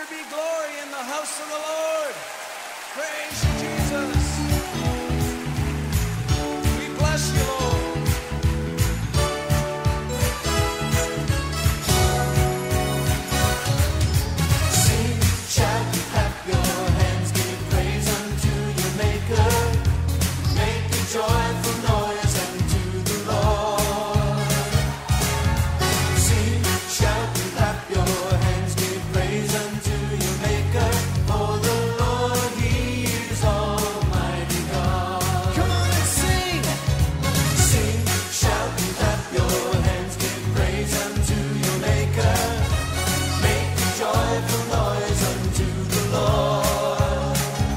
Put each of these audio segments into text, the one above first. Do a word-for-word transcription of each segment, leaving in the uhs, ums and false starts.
there be glory in the house of the Lord. Praise you, Jesus. We bless you, Lord. Sing, shout, clap your hands, give praise unto your Maker. Make a joyful noise unto the Lord. Sing, shout, clap your hands, give praise unto your Maker. For the Lord, He is Almighty God. Come on and sing. Sing, shout, clap your hands, give praise unto your Maker. Make a joyful noise unto the Lord.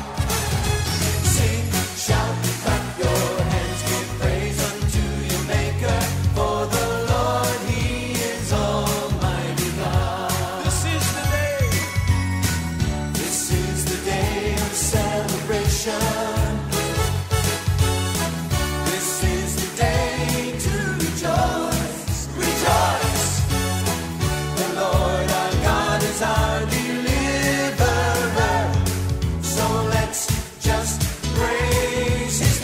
Sing, shout, clap your hands, give praise unto your Maker. For the Lord, He is Almighty God. This is the day. This is the day of celebration. This is the day to rejoice, rejoice. The Lord our God is our deliverer. So let's just praise His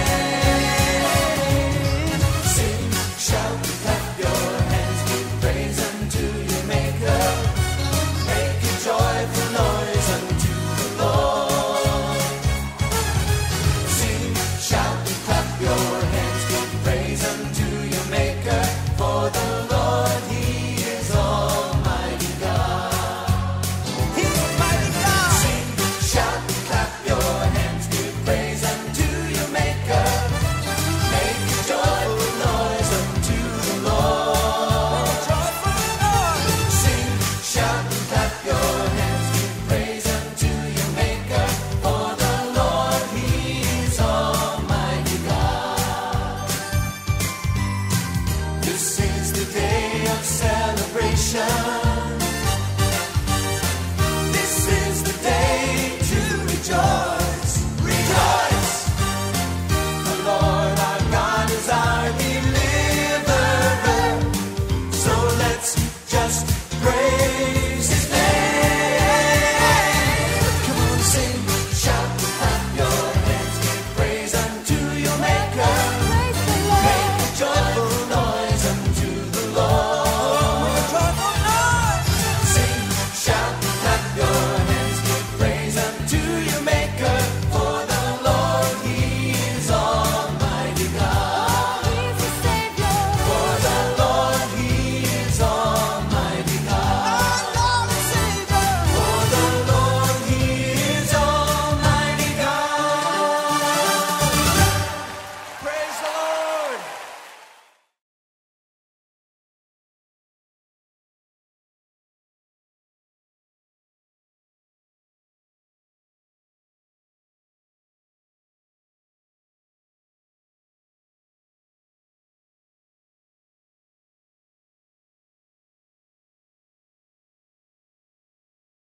name. Sing, shout, clap your hands, give praise unto your Maker. Make a joyful noise unto the Lord. Sing, shout, clap your hands, give praise unto your Maker. For the Lord, He is Almighty God. He's mighty God. Sing, shout, clap your hands, give praise unto your Maker. Make a joyful noise unto the Lord. Joyful noise. Sing, shout, clap your hands, give praise unto your Maker. For the Lord, He is Almighty God. This is the day of celebration.